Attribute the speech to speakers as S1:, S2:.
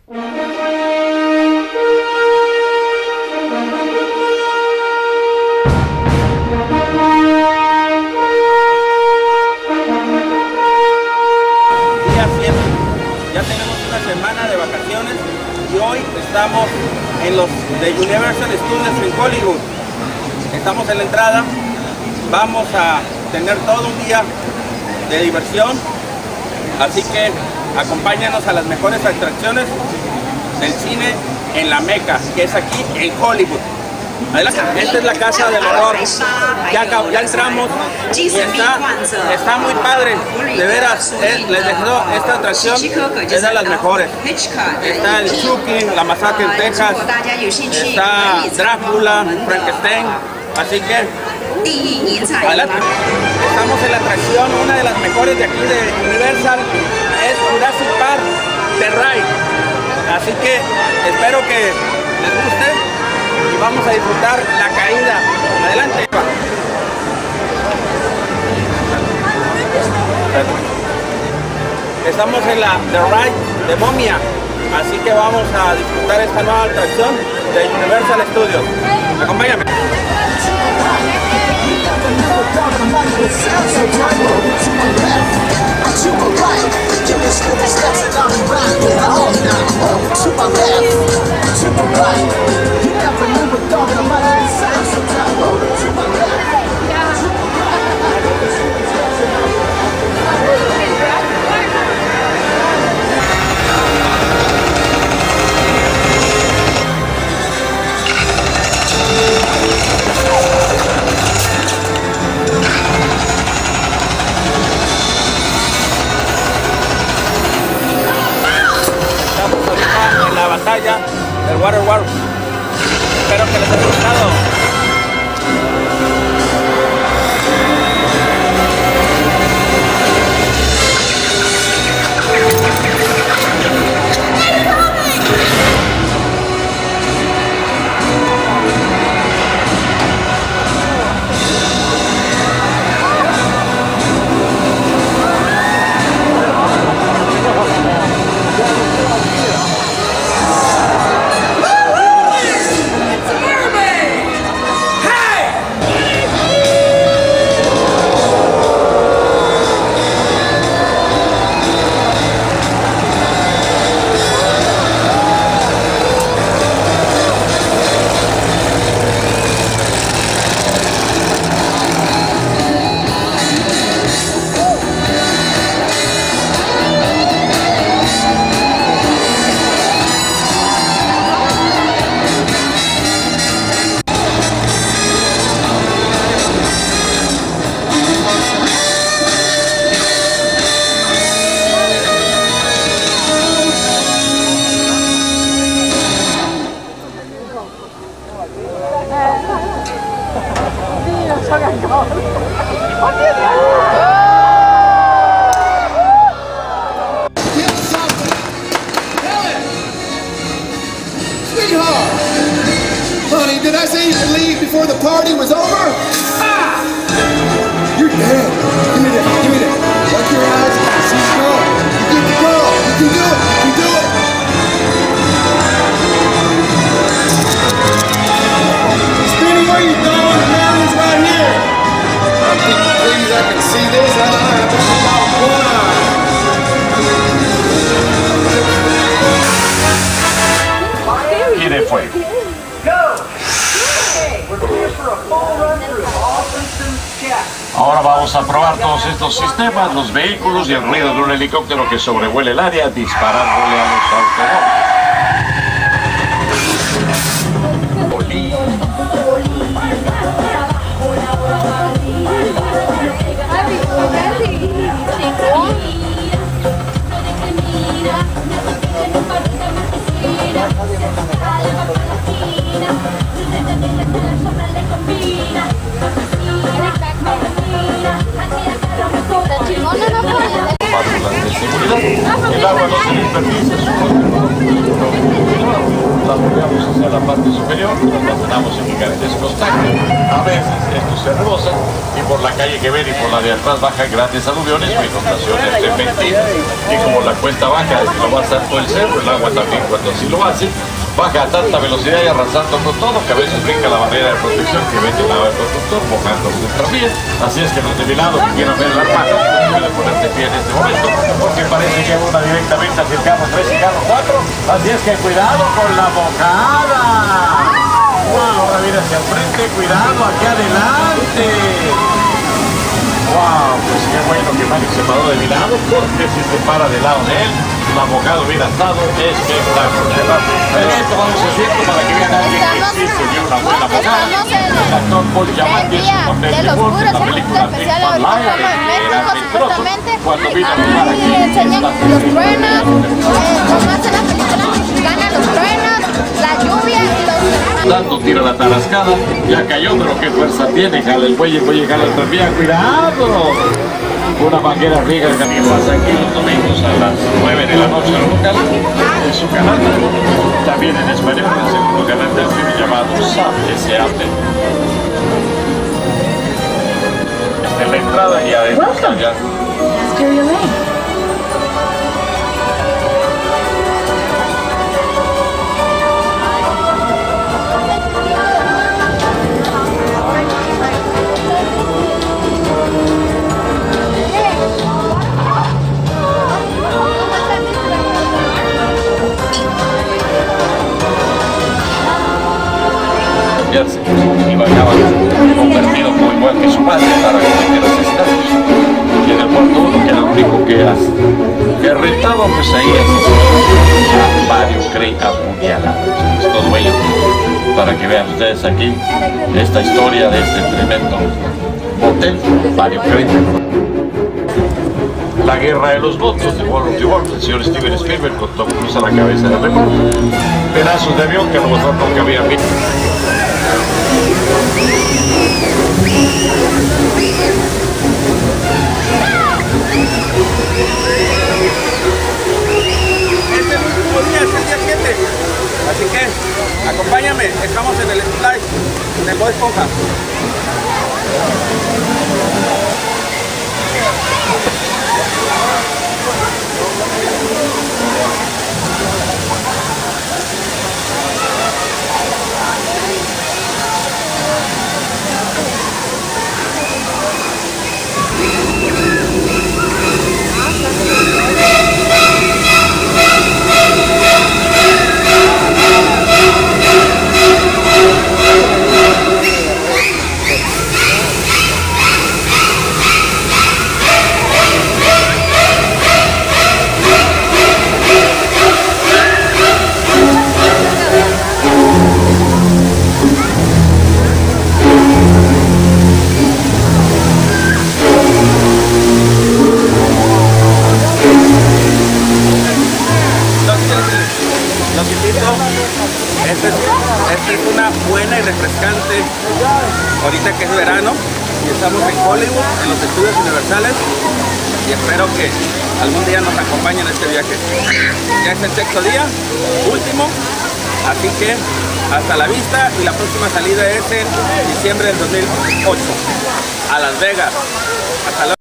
S1: Ya tenemos una semana de vacaciones y hoy estamos en los de Universal Studios en Hollywood. Estamos en la entrada, vamos a tener todo un día de diversión, así que acompáñanos a las mejores atracciones del cine en la Meca, que es aquí en Hollywood. Adelante. Esta es la casa del horror. Ya entramos y está muy padre. De veras, les dejo esta atracción, es de las mejores. Está el Chucky, la masacre en Texas, está Drácula, Frankenstein. Así que, adelante. Estamos en la atracción, una de las mejores de aquí de Universal, es Jurassic Park The Ride. Así que espero que les guste. Y vamos a disfrutar la caída. Adelante. Estamos en la The Ride de Momia, así que vamos a disfrutar esta nueva atracción de Universal Studios. Acompáñame. Batalla del Water World. Espero que les haya gustado.
S2: Honey, did I say you could leave before the party was over? Ah! You're dead. Give me that. Give me that. Lock your eyes. See you go. You get the girl. You can do it. You can do it. Spinny, where you going? The mountain's right here. Please, I can see this. I have about one eye.
S3: Y de fuego. Ahora vamos a probar todos estos sistemas, los vehículos y el ruido de un helicóptero que sobrevuela el área disparándole a los automóviles. El agua no se desperdicia, giramos hacia la parte superior, nos mantenemos en diferentes contactos. A veces esto se rebosa y por la calle que ven y por la de atrás bajan grandes aluviones o inundaciones repentinas. Y como la cuesta baja es lo más alto del cerro, el agua también cuando así lo hace, baja a tanta velocidad y arrasando con todo que a veces brinca la barrera de protección que vende el lado del conductor, mojando nuestra piel. Así es que los de mi lado que quieran ver las patas pueden ponerse pie en este momento, porque parece que una directamente hacia el carro 3 y carro 4. Así es que cuidado con la mojada. Wow, ahora viene hacia el frente, cuidado aquí adelante. Wow, pues qué bueno que Mario se paró de mi lado, porque si se para del lado de él, la mojada hubiera estado espectacular. Esto vamos haciendo para que vean a alguien que sí se dio una buena mojada. El actor Paul Giamatti en su papel de Wolf en la película Pink Van Lion, era peligroso cuando vino a rodar aquí.
S4: Enseñan los truenos, como hace la película mexicana, los truenos, la lluvia y los...
S3: Tanto tira la tarascada, ya cayó, pero qué fuerza tiene, jala el buey jala el tranvía, ¡cuidado! Una manguera rica que también pasa aquí los domingos a las 9 de la noche en el local, en su canal, también en español, el segundo canal del film llamado SAP. Esta es la entrada y adentro está ya.
S5: Stereo Lane.
S3: Y bajaba convertido muy igual que su padre para cometer asesinatos. Y en el cuarto uno, que era lo único que rentaba, pues ahí asesinó a varios Cray apuñalados. Es todo ello para que vean ustedes aquí esta historia de este tremendo motel, Mario Cray. La guerra de los votos de War of the Worlds, el señor Steven Spielberg con Tom Cruise a la cabeza del reparto. Pedazos de avión que a lo mejor nunca habían visto.
S1: Es el último día, es el día 7. Así que, acompáñame, estamos en el Splash, en el Bob Esponja. Esta es una buena y refrescante, ahorita que es verano, y estamos en Hollywood, en los estudios universales, y espero que algún día nos acompañen en este viaje. Ya es el 6º día, último, así que hasta la vista, y la próxima salida es en diciembre del 2008, a Las Vegas. Hasta luego.